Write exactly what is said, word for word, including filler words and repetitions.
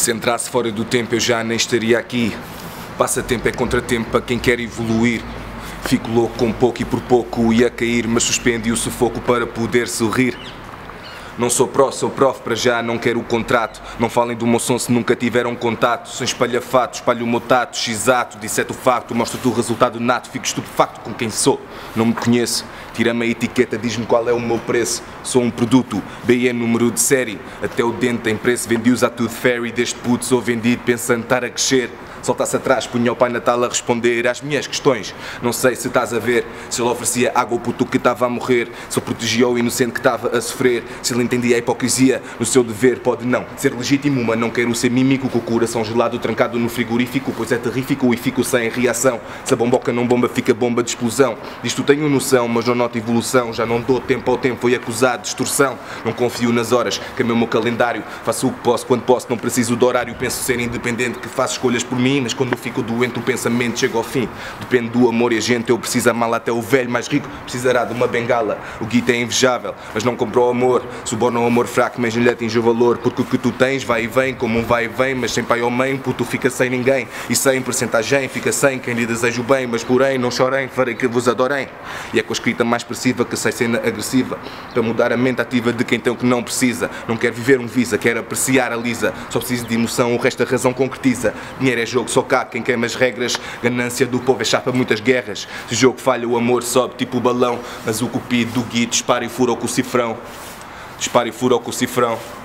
Se entrasse fora do tempo eu já nem estaria aqui. Passatempo é contratempo para quem quer evoluir. Fico louco com pouco e por pouco ia cair, mas suspendi o sufoco para poder sorrir. Não sou pró, sou prof, para já não quero o contrato. Não falem do meu som se nunca tiveram contato. Sem espalhafato, espalho o meu tato, x-ato, disseto o facto, mostro-te o resultado nato. Fico estupefacto com quem sou, não me conheço. Tira-me a etiqueta, diz-me qual é o meu preço. Sou um produto, B I é número de série. Até o dente tem preço, vendi-os a tudo fairy. Deste puto sou vendido, pensando estar a crescer. Soltasse atrás, punha o Pai Natal a responder às minhas questões. Não sei se estás a ver, se ele oferecia água ao puto que estava a morrer, se ele protegia o inocente que estava a sofrer, se ele entendia a hipocrisia no seu dever. Pode não ser legítimo, mas não quero ser mímico, com o coração gelado trancado no frigorífico, pois é terrífico e fico sem reação. Se a bomboca não bomba, fica bomba de explosão. Disto tenho noção, mas não noto evolução. Já não dou tempo ao tempo, foi acusado de extorsão. Não confio nas horas, cambiei o meu calendário. Faço o que posso, quando posso, não preciso de horário. Penso ser independente, que faço escolhas por mim, mas quando fico doente o pensamento chega ao fim. Depende do amor e a gente, eu preciso amá-la. Até o velho mais rico precisará de uma bengala. O guita é invejável, mas não comprou amor. Suborna o amor fraco, mas lhe atinge o valor. Porque o que tu tens vai e vem, como um vai e vem, mas sem pai ou mãe, puto fica sem ninguém. E sem porcentagem fica sem quem lhe deseja o bem. Mas porém não chorem, farei que vos adorem. E é com a escrita mais expressiva que sei cena agressiva, para mudar a mente ativa de quem tem o que não precisa. Não quer viver um visa, quer apreciar a lisa. Só preciso de emoção, o resto a razão concretiza. Dinheiro é jogo, só cá quem queima as regras. Ganância do povo é chapa muitas guerras. Se o jogo falha o amor sobe tipo balão. Mas o cupido do guito dispara e fura com o cifrão. Dispara e fura com o cifrão.